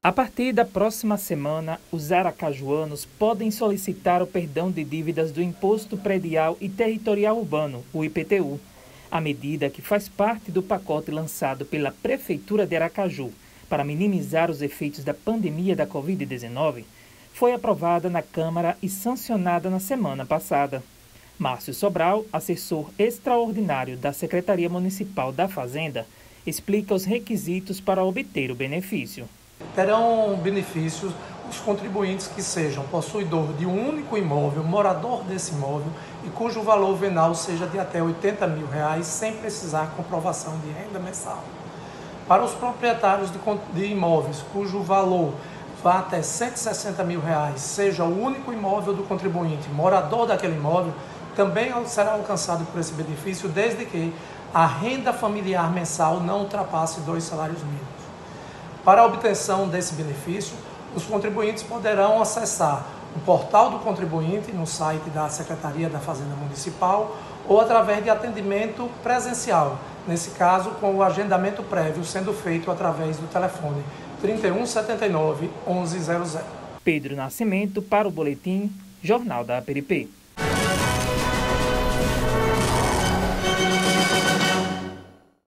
A partir da próxima semana, os aracajuanos podem solicitar o perdão de dívidas do Imposto Predial e Territorial Urbano, o IPTU. A medida, que faz parte do pacote lançado pela Prefeitura de Aracaju para minimizar os efeitos da pandemia da Covid-19, foi aprovada na Câmara e sancionada na semana passada. Márcio Sobral, assessor extraordinário da Secretaria Municipal da Fazenda, explica os requisitos para obter o benefício. Terão benefícios os contribuintes que sejam possuidor de um único imóvel, morador desse imóvel e cujo valor venal seja de até R$80 mil, sem precisar comprovação de renda mensal. Para os proprietários de imóveis cujo valor vá até R$160 mil, seja o único imóvel do contribuinte, morador daquele imóvel, também será alcançado por esse benefício, desde que a renda familiar mensal não ultrapasse 2 salários mínimos. Para a obtenção desse benefício, os contribuintes poderão acessar o portal do contribuinte no site da Secretaria da Fazenda Municipal ou através de atendimento presencial, nesse caso com o agendamento prévio sendo feito através do telefone 3179 1100. Pedro Nascimento para o Boletim Jornal da APRP.